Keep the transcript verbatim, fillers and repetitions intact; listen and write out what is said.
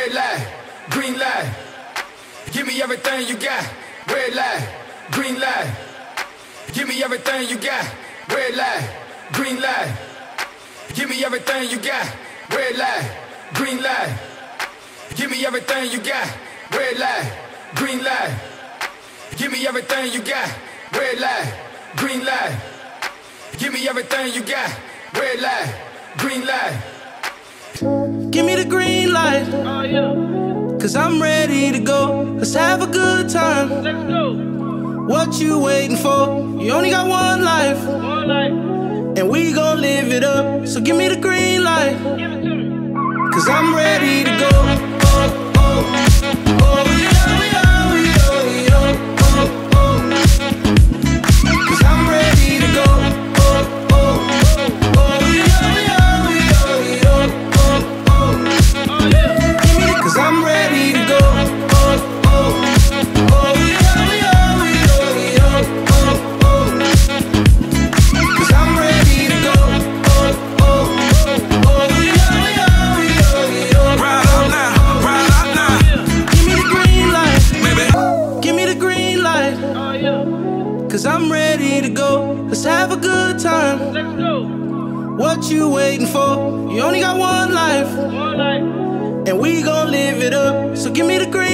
red light, green light. Give me everything you got. Red light, green light. Give me everything you got. Red light, green light. Give me everything you got. Red light, green light. Give me everything you got. Red light, green light. Give me everything you got. Red light, green light. Give me everything you got. Red light, green light. Give me the green light. Oh, yeah. Cause I'm ready to go. Let's have a good time. Let's go. What you waiting for? You only got one life, One life. and we gon' live it up. So give me the green light. Give it to me. Cause I'm ready to go. Oh, oh, oh, yeah, yeah, yeah, yeah, oh, oh. Cause I'm ready to go. Oh, oh, oh, yeah, yeah, yeah, yeah, oh, oh. Oh, yeah. Give me the, cause I'm ready to go. Oh, oh, oh, yeah, yeah, yeah, yeah, oh, oh. Cause I'm ready to go. Oh, oh, oh, yeah, yeah, yeah, yeah. Ride out now, ride out now. Give me the green light, baby. Give me the green light. Oh, yeah. Cause I'm ready to go. Let's have a good time. Let's go. What you waiting for? You only got one life, One life. and we gon' live it up. So give me the green